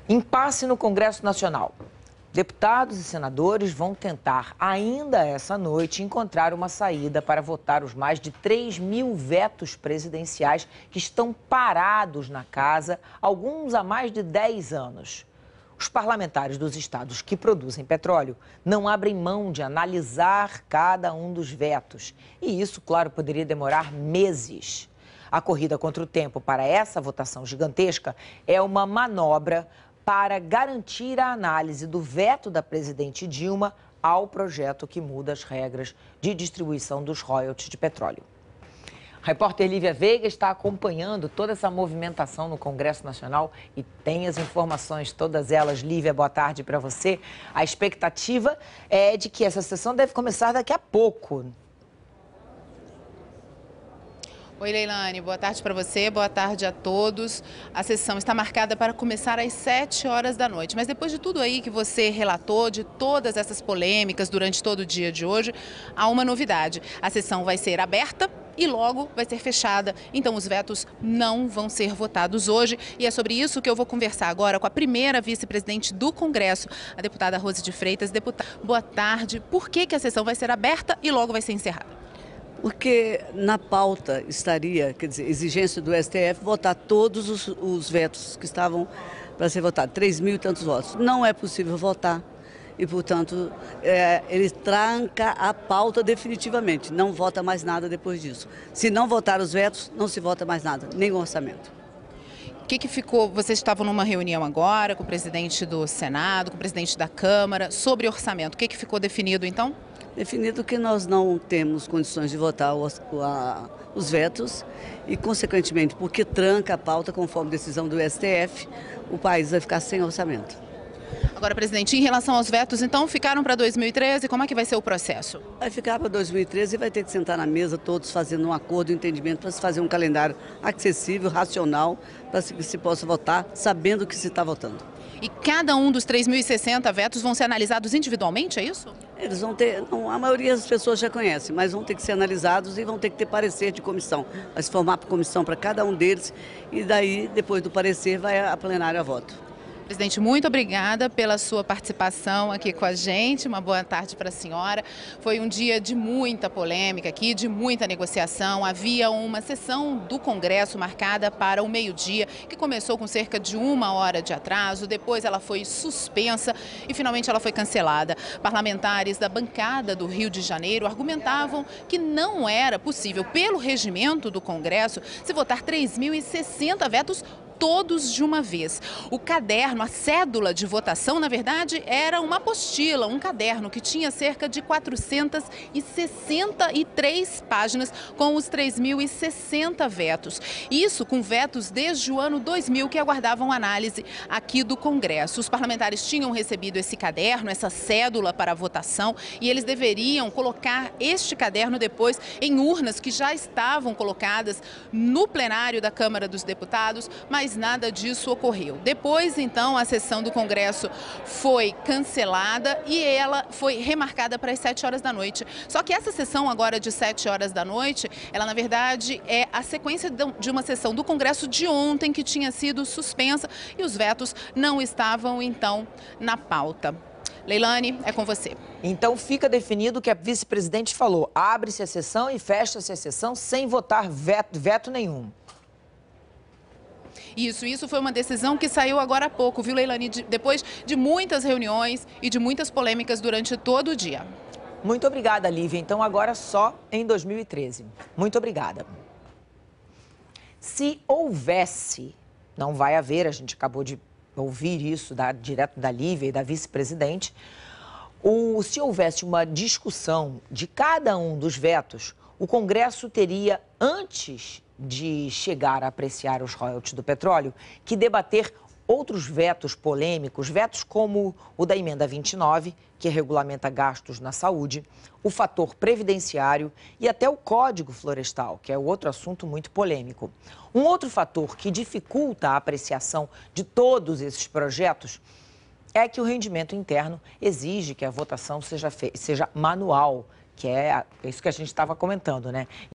Impasse no Congresso Nacional. Deputados e senadores vão tentar, ainda essa noite, encontrar uma saída para votar os mais de 3.000 vetos presidenciais que estão parados na casa, alguns há mais de 10 anos. Os parlamentares dos estados que produzem petróleo não abrem mão de analisar cada um dos vetos. E isso, claro, poderia demorar meses. A corrida contra o tempo para essa votação gigantesca é uma manobra para garantir a análise do veto da presidente Dilma ao projeto que muda as regras de distribuição dos royalties de petróleo. A repórter Lívia Veiga está acompanhando toda essa movimentação no Congresso Nacional e tem as informações, todas elas. Lívia, boa tarde para você. A expectativa é de que essa sessão deve começar daqui a pouco. Oi, Leilane, boa tarde para você, boa tarde a todos. A sessão está marcada para começar às 7 horas da noite, mas depois de tudo aí que você relatou, de todas essas polêmicas durante todo o dia de hoje, há uma novidade. A sessão vai ser aberta e logo vai ser fechada, então os vetos não vão ser votados hoje. E é sobre isso que eu vou conversar agora com a primeira vice-presidente do Congresso, a deputada Rose de Freitas. Deputada, boa tarde. Por que a sessão vai ser aberta e logo vai ser encerrada? Porque na pauta estaria, quer dizer, exigência do STF votar todos os vetos que estavam para ser votados, 3.000 e tantos votos. Não é possível votar e, portanto, ele tranca a pauta definitivamente, não vota mais nada depois disso. Se não votar os vetos, não se vota mais nada, nem o orçamento. O que ficou? Vocês estavam numa reunião agora com o presidente do Senado, com o presidente da Câmara, sobre orçamento. O que ficou definido, então? Definido que nós não temos condições de votar os vetos e, consequentemente, porque tranca a pauta conforme decisão do STF, o país vai ficar sem orçamento. Agora, presidente, em relação aos vetos, então, ficaram para 2013, como é que vai ser o processo? Vai ficar para 2013 e vai ter que sentar na mesa todos fazendo um acordo, um entendimento para se fazer um calendário acessível, racional, para que se possa votar sabendo o que se está votando. E cada um dos 3.060 vetos vão ser analisados individualmente, é isso? Eles vão ter, não, a maioria das pessoas já conhece, mas vão ter que ser analisados e vão ter que ter parecer de comissão. Vai se formar comissão para cada um deles e daí, depois do parecer, vai a plenário a voto. Presidente, muito obrigada pela sua participação aqui com a gente. Uma boa tarde para a senhora. Foi um dia de muita polêmica aqui, de muita negociação. Havia uma sessão do Congresso marcada para o meio-dia, que começou com cerca de 1 hora de atraso. Depois ela foi suspensa e finalmente ela foi cancelada. Parlamentares da bancada do Rio de Janeiro argumentavam que não era possível, pelo regimento do Congresso, se votar 3.060 vetos todos de uma vez. O caderno, a cédula de votação, na verdade, era uma apostila, um caderno que tinha cerca de 463 páginas com os 3.060 vetos. Isso com vetos desde o ano 2000 que aguardavam análise aqui do Congresso. Os parlamentares tinham recebido esse caderno, essa cédula para a votação, e eles deveriam colocar este caderno depois em urnas que já estavam colocadas no plenário da Câmara dos Deputados, mas nada disso ocorreu. Depois, então, a sessão do Congresso foi cancelada e ela foi remarcada para as 7 horas da noite. Só que essa sessão agora de 7 horas da noite, ela na verdade é a sequência de uma sessão do Congresso de ontem que tinha sido suspensa e os vetos não estavam, então, na pauta. Leilane, é com você. Então fica definido o que a vice-presidente falou. Abre-se a sessão e fecha-se a sessão sem votar veto nenhum. Isso foi uma decisão que saiu agora há pouco, viu, Leilane? Depois de muitas reuniões e de muitas polêmicas durante todo o dia. Muito obrigada, Lívia. Então agora só em 2013. Muito obrigada. Se houvesse, não vai haver, a gente acabou de ouvir isso direto da Lívia e da vice-presidente, se houvesse uma discussão de cada um dos vetos, o Congresso teria, antes de chegar a apreciar os royalties do petróleo, que debater outros vetos polêmicos, vetos como o da emenda 29, que regulamenta gastos na saúde, o fator previdenciário e até o Código Florestal, que é outro assunto muito polêmico. Um outro fator que dificulta a apreciação de todos esses projetos é que o rendimento interno exige que a votação seja manual, que é isso que a gente estava comentando, né?